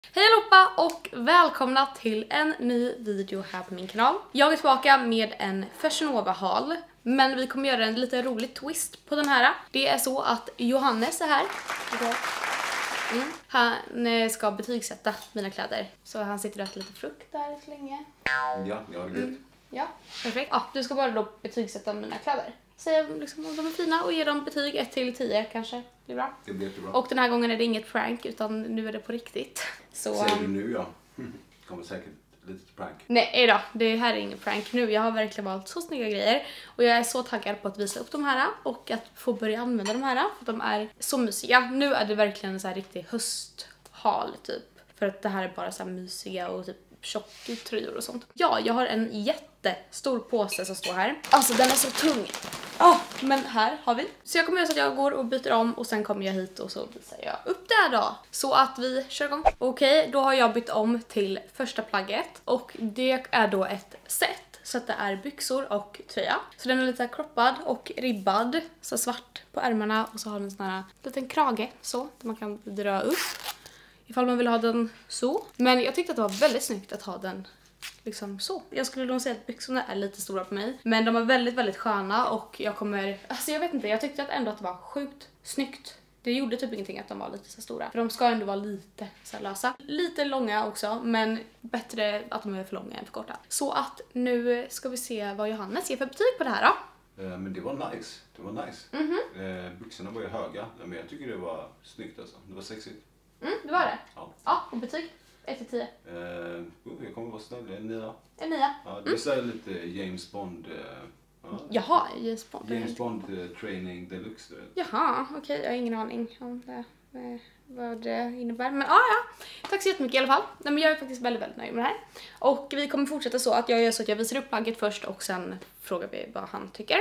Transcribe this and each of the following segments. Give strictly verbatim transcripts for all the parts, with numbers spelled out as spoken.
Hej allihopa och välkomna till en ny video här på min kanal. Jag är tillbaka med en Fashion Nova-haul, men vi kommer göra en lite rolig twist på den här. Det är så att Johannes är här. Mm. Han ska betygsätta mina kläder. Så han sitter och äter lite frukt där så länge. Ja, ja det är gud. Mm. Ja, perfekt. Ja, du ska bara då betygsätta mina kläder. Säga liksom om de är fina och ge dem betyg ett till tio kanske. Det blir bra. Det blir jättebra. Och den här gången är det inget prank utan nu är det på riktigt. Så, säger du nu ja. Kommer säkert lite prank. Nej då, det här är inget prank nu. Jag har verkligen valt så snygga grejer. Och jag är så taggad på att visa upp de här och att få börja använda de här. För de är så mysiga. Nu är det verkligen en så här riktig hösthal typ. För att det här är bara så här mysiga och typ tjocka tröjor och sånt. Ja, jag har en jättestor påse som står här. Alltså den är så tung. Oh, men här har vi. Så jag kommer göra så att jag går och byter om och sen kommer jag hit och så visar jag upp det här då. Så att vi kör igång. Okej, okay, då har jag bytt om till första plagget. Och det är då ett set. Så att det är byxor och tröja. Så den är lite kroppad och ribbad. Så svart på ärmarna och så har den en sån här liten krage så. Där man kan dra upp. Ifall man vill ha den så. Men jag tyckte att det var väldigt snyggt att ha den liksom så. Jag skulle nog säga att byxorna är lite stora på mig. Men de är väldigt, väldigt sköna och jag kommer... Alltså jag vet inte, jag tyckte att ändå att det var sjukt snyggt. Det gjorde typ ingenting att de var lite så stora. För de ska ändå vara lite så här lösa. Lite långa också, men bättre att de är för långa än för korta. Så att nu ska vi se vad Johannes ger för betyg på det här då. Eh, men det var nice. Det var nice. Mm-hmm. eh, byxorna var ju höga, men jag tycker det var snyggt alltså. Det var sexigt. Mm, det var det? Ja. Ja, och betyg? ett till tio. Eh, jag kommer vara snäll, en nia. En nia. Ja, det är så här lite James Bond. Eh, ja. Jaha, James Bond. James Bond eh, training deluxe. Jaha, okej, okay, jag har ingen aning om det, eh, vad det innebär. Men ah, ja, tack så jättemycket i alla fall. Nej, men jag är faktiskt väldigt, väldigt nöjd med det här. Och vi kommer fortsätta så att jag gör så att jag visar upp plagget först och sen frågar vi vad han tycker.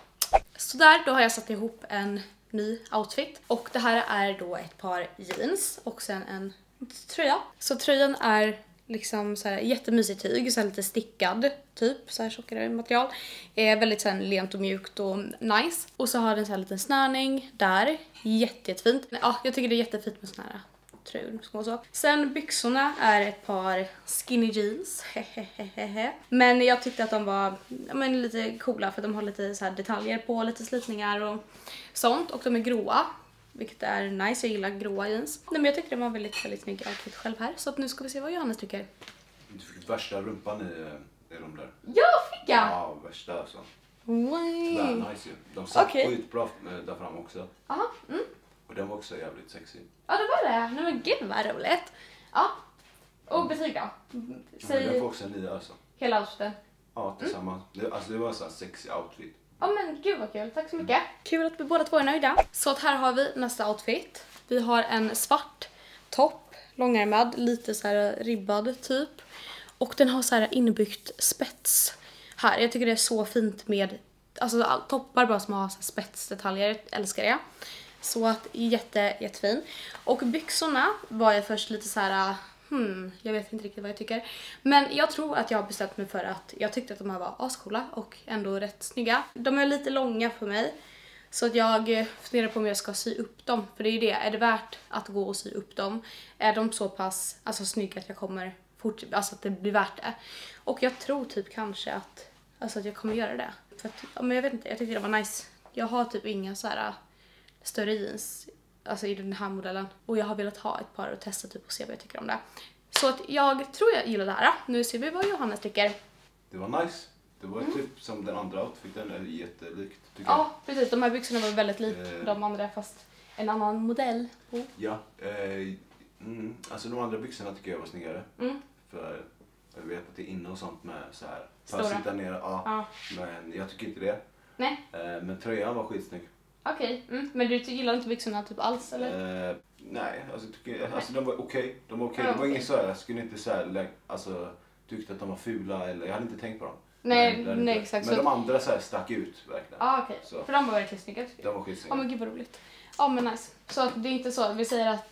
Så där, då har jag satt ihop en ny outfit. Och det här är då ett par jeans och sen en tröja. Så tröjan är liksom så här jättemysig tyg, så här lite stickad typ, så här tjockare material. Är väldigt så här lent och mjukt och nice. Och så har den så här liten snörning där. Jätte, jättefint. Ja, jag tycker det är jättefint med såna här tröjor och så. Sen byxorna är ett par skinny jeans. Hehehehe. Men jag tyckte att de var ja, men lite coola för de har lite så här detaljer på, lite slitningar och sånt. Och de är gråa. Vilket är nice, jag gillar gråa jeans. Nej, men jag tycker det var väldigt, väldigt snygg outfit själv här. Så att nu ska vi se vad Johannes tycker. Du fick värsta rumpan i, i de där. Ja, fick jag! Ja, värsta alltså. Wow. Det är nice ju. De satt Okay. skitbra där fram också. Aha, mm. Och den var också jävligt sexy. Ja, det var det. Nej men gud vad roligt. Ja. Och betyg då? Säg... Ja, den får också en nia alltså. Hela outfiten? Ja, tillsammans. Mm. Det, alltså det var en sån här sexy outfit. Ja men gud vad kul, tack så mycket. Mm. Kul att vi båda två är nöjda. Så att här har vi nästa outfit. Vi har en svart topp, långärmad, lite så här ribbad typ. Och den har så här inbyggt spets här. Jag tycker det är så fint med, alltså toppar bara som har så här spetsdetaljer, älskar det. Så att jätte, jättefin. Och byxorna var jag först lite så här... Hmm, jag vet inte riktigt vad jag tycker. Men jag tror att jag har bestämt mig för att jag tyckte att de här var ascoola och ändå rätt snygga. De är lite långa för mig. Så att jag funderar på om jag ska sy upp dem. För det är ju det, är det värt att gå och sy upp dem? Är de så pass alltså, snygga att jag kommer fort, alltså att det blir värt det? Och jag tror typ kanske att, alltså, att jag kommer göra det. För att, ja, men jag vet inte, jag tyckte det var nice. Jag har typ inga så här större jeans alltså i den här modellen. Och jag har velat ha ett par och testa typ och se vad jag tycker om det. Så att jag tror jag gillar det här. Nu ser vi vad Johannes tycker. Det var nice. Det var mm. typ som den andra outfiten, är jättelikt tycker ja, jag. Precis. De här byxorna var väldigt lik eh. de andra fast en annan modell. Oh. Ja, eh, mm, alltså de andra byxorna tycker jag var snyggare. Mm. För jag vet att det är inne och sånt med så här. För att sitta ner, ja, ja. Men jag tycker inte det. Nej. Eh, men tröjan var skitsnygg. Okej, okay. mm. Men du gillar inte byxorna typ alls eller? Eh, nej, alltså, tycker, alltså de var okej. Okay. De var okej. Okay. Ja, det var okay. Inget så här, jag skulle inte så här, alltså tyckte att de var fula eller jag hade inte tänkt på dem. Nej, men, nej exakt. Men så de andra så här stack ut verkligen. Ja, ah, okej. Okay. För de var verkligen snygga tycker jag. De var skitsnygga. Ja, men gud vad roligt. Ja, men nice. Så att det är inte så, vi säger att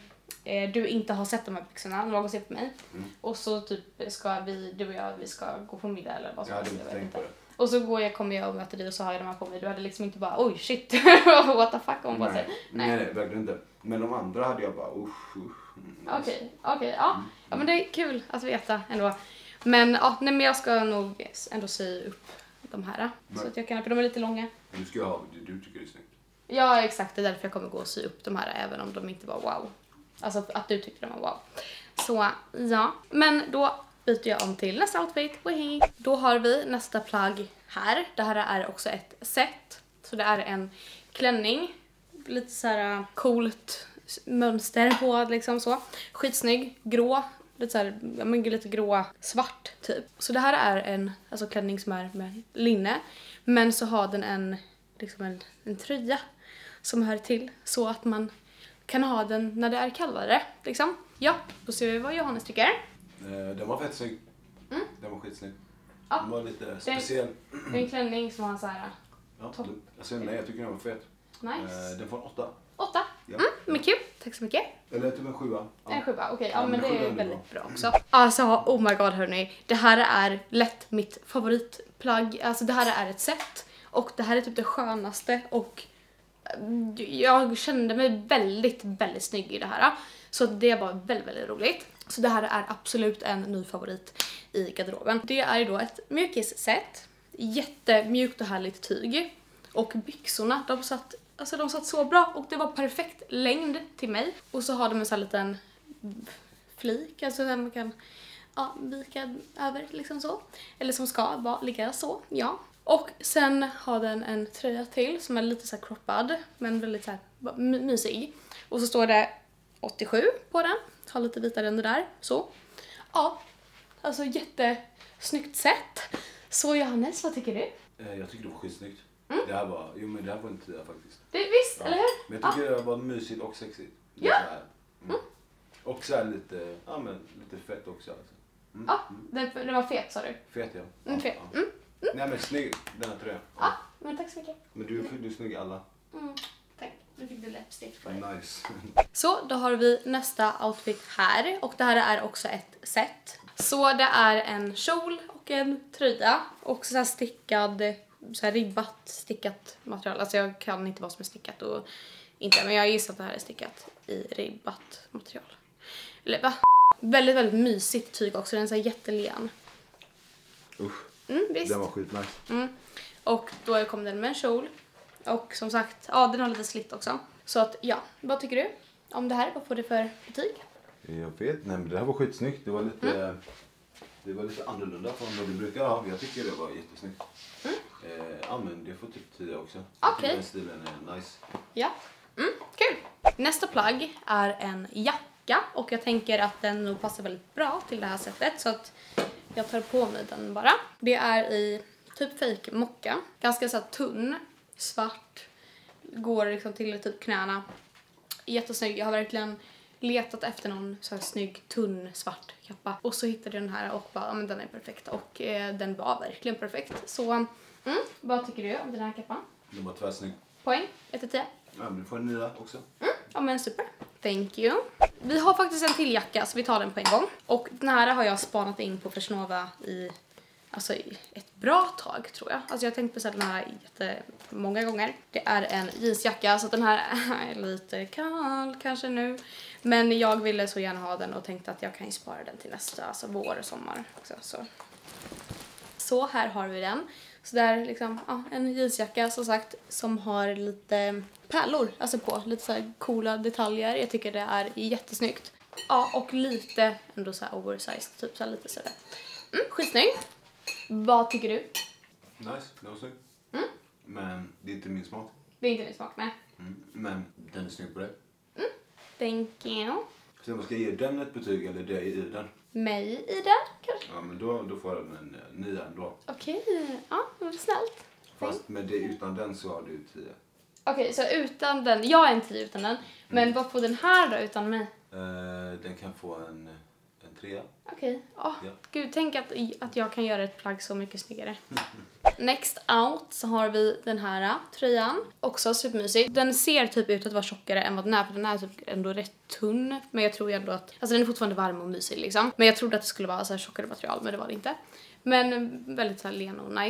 eh, du inte har sett de här byxorna, någon ser på mig. Mm. Och så typ ska vi, du och jag, vi ska gå på middag eller vad som helst. Jag hade inte tänkt på det. Och så går jag, kommer jag och möter dig och så har jag de här på mig. Du hade liksom inte bara, oj shit, what the fuck om på sig. Nej, nej, verkligen inte. Men de andra hade jag bara, usch, usch. Okej, okay, okej, okay, ja. Ja men det är kul att veta ändå. Men ja, nej, men jag ska nog ändå sy upp de här. Men, så att jag kan, för de är lite långa. Men du ska ha det du tycker det är snyggt. Ja exakt, det är därför jag kommer gå och sy upp de här även om de inte var wow. Alltså att du tyckte de var wow. Så ja, men då byter jag om till nästa outfit. Wee. Då har vi nästa plagg här. Det här är också ett set. Så det är en klänning. Lite så här coolt mönster på liksom så. Skitsnygg, grå. Lite så här, ja men lite grå, svart typ. Så det här är en alltså klänning som är med linne. Men så har den en, liksom en, en tröja som hör till. Så att man kan ha den när det är kallare liksom. Ja, då ser vi vad Johannes tycker. Den var fett snygg. Mm. Den var skitsnygg. Ja. Den var lite speciell. Det är en klänning som har så här. Ja, topp. Alltså, nej, jag tycker den var fet. Nice. Den får en åtta. Åtta? Ja. Mm, men kul. Tack så mycket. Eller typ en sjua. Ja. En sjua, okej. Okay. Ja, Ja, men, men det är är väldigt bra. bra också. Alltså, oh my god hörni. Det här är lätt mitt favoritplagg. Alltså det här är ett set. Och det här är typ det skönaste. Och jag kände mig väldigt, väldigt snygg i det här. Så det var väldigt, väldigt roligt. Så det här är absolut en ny favorit i garderoben. Det är då ett mjukisset. Jättemjukt och härligt tyg. Och byxorna, de satt, alltså de satt så bra. Och det var perfekt längd till mig. Och så har de en sån här liten flik. Alltså där man kan ja, vika över liksom så. Eller som ska vara ligga så, ja. Och sen har den en tröja till som är lite så här croppad. Men väldigt så här mysig. Och så står det åttiosju på den. Har lite vita ränder där. Så. Ja. Alltså jättesnyggt sätt. Så Johannes, vad tycker du? Jag tycker det var skitsnyggt. Mm. Det här var, jo men det här var en tia faktiskt. Det, visst, ja. Eller hur? Men jag tycker ja. Det var mysigt och sexigt. Lite Ja. Så här. Mm. Mm. Och så här lite, ja men lite fett också alltså. Mm. Ja, den, den var fet sa du? Fet ja. Mm, fet. Ja. Mm. Mm. Nej men snygg den här tröjan. Ja, men tack så mycket. Men du, du är snygg i alla. Mm, tack. Nu fick du läppstift på dig. Nice. Så, då har vi nästa outfit här. Och det här är också ett set. Så det är en kjol och en tröja. Och så här stickad, så här ribbat stickat material. Alltså jag kan inte vad som är stickat och inte. Men jag gissar att det här är stickat i ribbat material. Eller va? Väldigt, väldigt mysigt tyg också. Den är så här jättelen. Usch. Mm, visst. Den var skitnice. Mm. Och då kom den med en kjol. Och som sagt, ja den har lite slitt också. Så att ja, vad tycker du om det här? Vad får du för betyg? Jag vet, nej men det här var skitsnyggt. Det var lite, Mm. det var lite annorlunda från vad du brukar ha. Jag tycker det var jättesnyggt. Mm. Eh, ja men det får typ tio också. Okej. Okay. Den stilen är nice. Ja, mm, kul. Nästa plagg är en jacka. Och jag tänker att den nog passar väldigt bra till det här sättet. Så att jag tar på mig den bara. Det är i typ fake mocka. Ganska så här tunn, svart. Går liksom till typ knäna. Jättesnygg. Jag har verkligen letat efter någon så här snygg, tunn, svart kappa. Och så hittade jag den här och bara, ja men den är perfekt. Och eh, den var verkligen perfekt. Så, mm, vad tycker du om den här kappan? Den var tvärsnygg. Poäng? ett till tio. Ja men du får en nya också. Mm, ja men super. Thank you. Vi har faktiskt en till jacka så vi tar den på en gång. Och den här har jag spanat in på Fashion Nova i, alltså, i ett bra tag tror jag. Alltså jag har tänkt på den här jättemånga gånger. Det är en jeansjacka så den här är lite kall kanske nu. Men jag ville så gärna ha den och tänkte att jag kan spara den till nästa, alltså vår och sommar också. Så, så här har vi den. Så det är liksom ja, en jeansjacka som sagt som har lite pärlor alltså på, lite så här coola detaljer. Jag tycker det är jättesnyggt. Ja, och lite ändå så här oversized, typ så här lite sådär. Mm, skitsnygg. Vad tycker du? Nice, det var snyggt. Mm. Men det är inte min smak. Det är inte din smak, nej. Mm. Men den är snygg på dig. Mm. Thank you. Så man ska ge den ett betyg eller dig i den? Mig i den kanske? Ja men då, då får den en uh, nia ändå. Okej, okay. Ja, det var snällt. Fast med det utan den så har du tio. Okej, okay, så utan den, jag är en tio utan den. Men mm. vad får den här då utan mig? Uh, den kan få en, en trea. Okej, okay. oh, ja. Gud, tänk att, att jag kan göra ett plagg så mycket snyggare. Next out så har vi den här tröjan. Också supermysig. Den ser typ ut att vara tjockare än vad den är. För den är typ ändå rätt tunn. Men jag tror ändå att, alltså den är fortfarande varm och mysig liksom. Men jag trodde att det skulle vara så här tjockare material, men det var det inte. Men väldigt så här len och nice.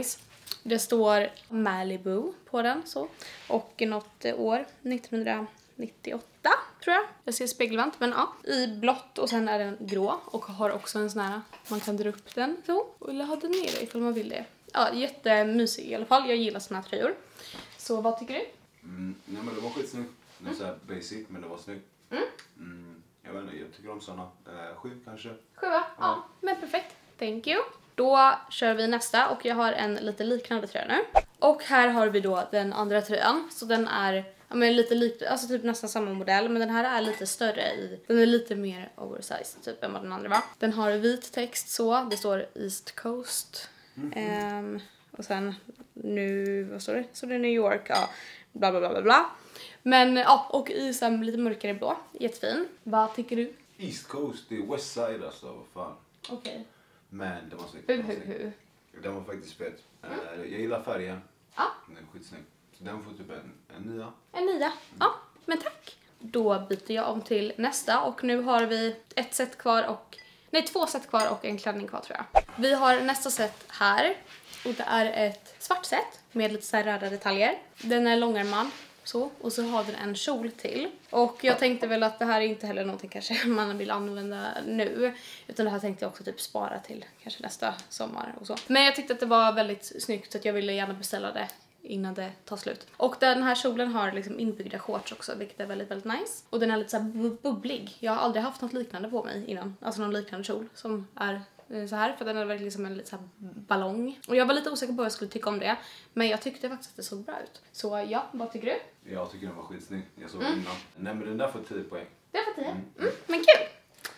Det står Malibu på den så. Och något år, nittonhundranittioåtta tror jag. Jag ser spegelvänt, men ja. I blått och sen är den grå och har också en sån här, man kan dra upp den så. Eller ha den nere ifall man vill det. Ja, jättemysig i alla fall. Jag gillar såna här tröjor. Så vad tycker du? Mm, nej men det var skitsnygg. Det är mm. så här basic, men det var snygg. Mm. Mm, jag vet inte, jag tycker om såna. Eh, sju kanske. Sju, ja. ja. Men perfekt. Thank you. Då kör vi nästa och jag har en lite liknande tröja nu. Och här har vi då den andra tröjan. Så den är ja, men lite lik, alltså typ nästan samma modell. Men den här är lite större i, den är lite mer oversized typ än vad den andra var. Den har vit text så, det står East Coast. Mm-hmm. um, och sen nu, vad står det? Så det är New York, ja. Bla bla bla bla bla. Men ja, och i så här, lite mörkare blå. Jättefin. Vad tycker du? East Coast, det är West Side alltså, vad fan. Okej. Okay. Men det var snyggt. Uh, uh, uh. Den var faktiskt fet. Mm. Uh, jag gillar färgen. Ja. Den är skitsnygg. Så den får typ en, en nia. En nia, mm. ja. Men tack. Då byter jag om till nästa och nu har vi ett set kvar och nej, två set kvar och en klänning kvar tror jag. Vi har nästa set här och det är ett svart set med lite så här röda detaljer. Den är långärmad så och så har den en kjol till. Och jag tänkte väl att det här är inte heller någonting kanske man vill använda nu, utan det här tänkte jag också typ spara till kanske nästa sommar och så. Men jag tyckte att det var väldigt snyggt så att jag ville gärna beställa det innan det tar slut. Och den här kjolen har liksom inbyggda shorts också, vilket är väldigt, väldigt nice. Och den är lite så här bubblig. Jag har aldrig haft något liknande på mig innan. Alltså någon liknande kjol som är så här. För den är verkligen som en lite så här ballong. Och jag var lite osäker på vad jag skulle tycka om det. Men jag tyckte faktiskt att det såg bra ut. Så ja, vad tycker du? Jag tycker den var skitsnygg. Jag såg mm. innan. Nej men den där får tio poäng. Det får tio? Mm. Mm. Men kul!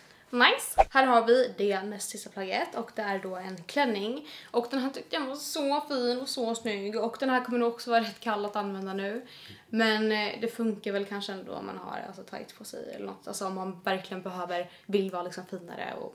Nice. Här har vi det näst sista plagget och det är då en klänning. Och den här tyckte jag var så fin och så snygg. Och den här kommer nog också vara rätt kall att använda nu. Men det funkar väl kanske ändå om man har alltså, tight på sig eller något. Alltså om man verkligen behöver, vill vara liksom finare och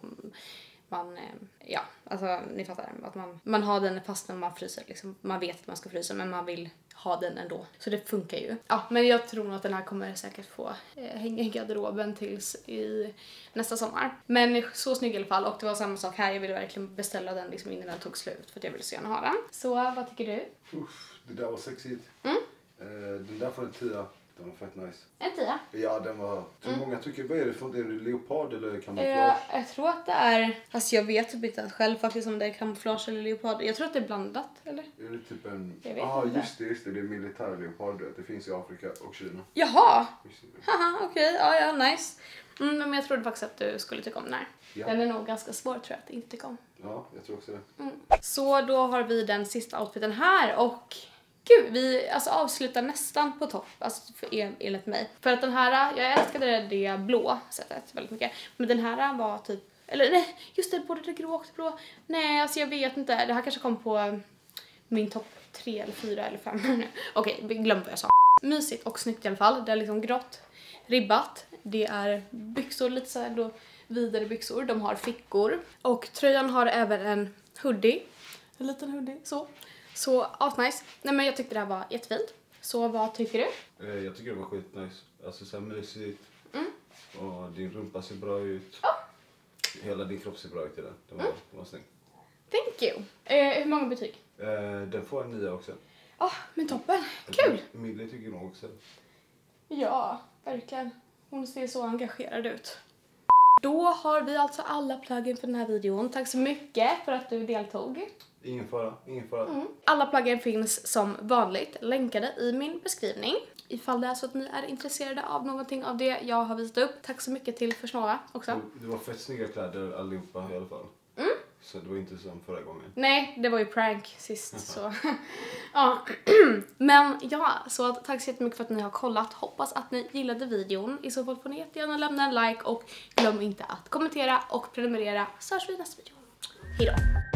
man, ja, alltså ni fattar att man, man har den fast när man fryser liksom. Man vet att man ska frysa men man vill ha den ändå. Så det funkar ju. Ja, men jag tror nog att den här kommer säkert få eh, hänga i garderoben tills i nästa sommar. Men så snygg i alla fall. Och det var samma sak här. Jag ville verkligen beställa den liksom innan den tog slut för att jag ville så gärna ha den. Så vad tycker du? Uff, det där var sexigt. Mm. Eh, den där får en tia. Den var fett nice. En tia? Ja, den var... Hur mm. många tycker, vad är det för, är det leopard eller kamouflage? Eh, jag tror att det är... Alltså jag vet typ inte själv faktiskt om det är kamouflage eller leopard. Jag tror att det är blandat, eller? Är det typ en... Jag vet ah, inte. just det, just det. Det är militär leopard. Det finns i Afrika och Kina. Jaha! Haha, okej. Okay. Ja, ja, nice. Mm, men jag trodde faktiskt att du skulle tycka om den här. Ja. Den är nog ganska svår tror jag att inte tycka om. Ja, jag tror också det. Mm. Så då har vi den sista outfiten här och... Gud, vi alltså avslutar nästan på topp, alltså för er, enligt mig. För att den här, jag älskade det, det blå sättet väldigt mycket. Men den här var typ, eller nej, just det, både det grå och det blå. Nej, alltså jag vet inte, det här kanske kom på min topp tre eller fyra eller fem. Okej, glöm vad jag sa. Mysigt och snyggt i alla fall, det är liksom grått, ribbat. Det är byxor, lite så här då vidare byxor, de har fickor. Och tröjan har även en hoodie, en liten hoodie, så. Så, asnice. Nej men jag tyckte det här var jättefint. Så vad tycker du? Eh, jag tycker det var skitnice. Alltså så här mysigt. Mm. Och din rumpa ser bra ut. Oh. Hela din kropp ser bra ut i den. Det var, mm. det var snyggt. Thank you. Eh, hur många betyg? Eh, den får en nia också. Ja, oh, men toppen. Kul. Millie tycker nog också. Ja, verkligen. Hon ser så engagerad ut. Då har vi alltså alla plaggen för den här videon. Tack så mycket för att du deltog. Ingen fara, ingen fara. Mm. Alla plaggen finns som vanligt länkade i min beskrivning. Ifall det är så att ni är intresserade av någonting av det jag har visat upp. Tack så mycket till Försnova också. Det var fett snygga kläder allihopa i alla fall. Mm. Så det var inte som förra gången. Nej, det var ju prank sist. så. Ja. Men ja, så att, tack så jättemycket för att ni har kollat. Hoppas att ni gillade videon. I så fall får ni jättegärna lämna en like och glöm inte att kommentera och prenumerera. Så hörs vi i nästa video. Hejdå!